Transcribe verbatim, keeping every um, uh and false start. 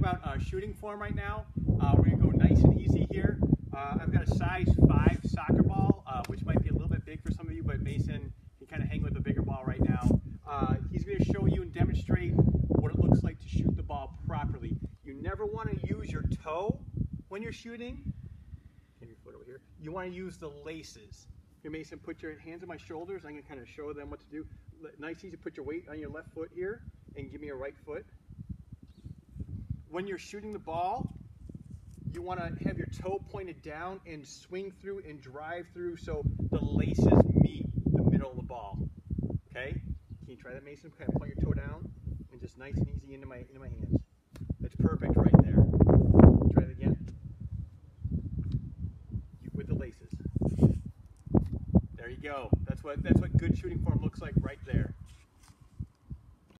about uh, shooting form right now. Uh, we're going to go nice and easy here. Uh, I've got a size five soccer ball, uh, which might be a little bit big for some of you, but Mason can kind of hang with a bigger ball right now. Uh, he's going to show you and demonstrate what it looks like to shoot the ball properly. You never want to use your toe when you're shooting. Get your foot over here. You want to use the laces. Here, Mason, put your hands on my shoulders. I'm going to kind of show them what to do. Nice, easy. Put your weight on your left foot here and give me a right foot. When you're shooting the ball, you want to have your toe pointed down and swing through and drive through so the laces meet the middle of the ball. Okay? Can you try that, Mason? Kind of point your toe down and just nice and easy into my into my hands. That's perfect right there. Try it again. You, with the laces. There you go. That's what that's what good shooting form looks like right there.